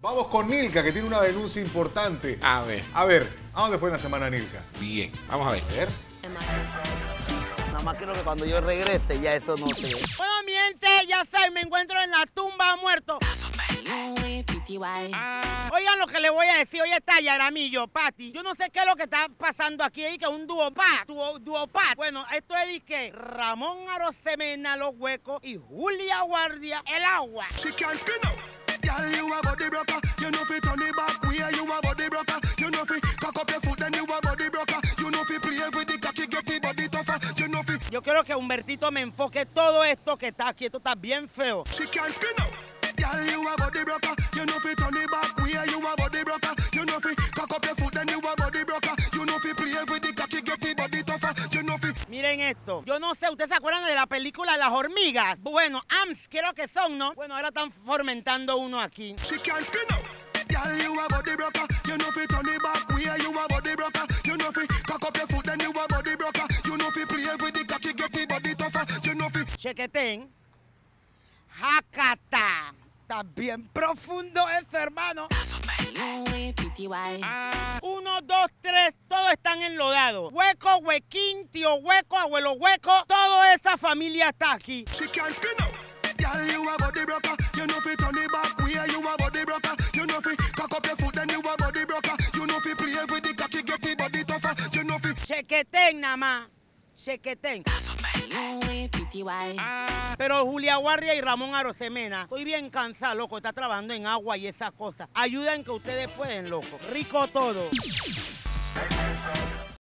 Vamos con Nilka, que tiene una denuncia importante. A ver. ¿A dónde fue la semana, Nilka? Bien, vamos a ver. A ver. Nada más quiero que cuando yo regrese ya esto no se... Bueno, mi gente, ya saben, me encuentro en la tumba muerto. Oigan lo que le voy a decir. Hoy está Yaramillo, Pati. Yo no sé qué es lo que está pasando aquí. Es que un duopat. Bueno, esto es de que Ramón Arosemena, Los Huecos, y Julia Guardia, El Agua. Girl, you a body broker. You know fi turn it back where you a body broker. You know fi cock up your foot then you a body broker. You know fi play with the cocky, get the body tougher. You know fi. Yo quiero que Humbertito me enfoque todo esto que está aquí. Esto está bien feo. She can't spin out. Girl, you a body broker. You know fi turn it back where you a body broker. You know fi cock up your foot then you a body broker. You know fi play with the cocky, get the body tougher. You know fi. Miren esto. Yo no sé, ¿ustedes se acuerdan de la película Las Hormigas? Bueno, AMS creo que son, ¿no? Bueno, ahora están fomentando uno aquí. She can't spin out. Girl, you a body broker. You know fi turn it back where you a body broker. You know fi cock up your foot then you a body broker. You know fi play with the cocky, get the body tougher. You know fi. Chequeten. Jacata. Está bien profundo eso, hermano. 1, 2, 3, todos están enlodados. Hueco, huequín, tío hueco, abuelo hueco, toda esa familia está aquí. She can't spin out. Girl, you a body broker. You know fi turn it back where you a body broker. You know fi cock up your foot then you a body broker. You know fi play with the cocky, get the body tougher. You know fi. Chequeten nada más. Chequeten. Pero Julia Guardia y Ramón Arosemena, estoy bien cansado, loco. Está trabajando en agua y esas cosas. Ayuden que ustedes pueden, loco. Rico todo.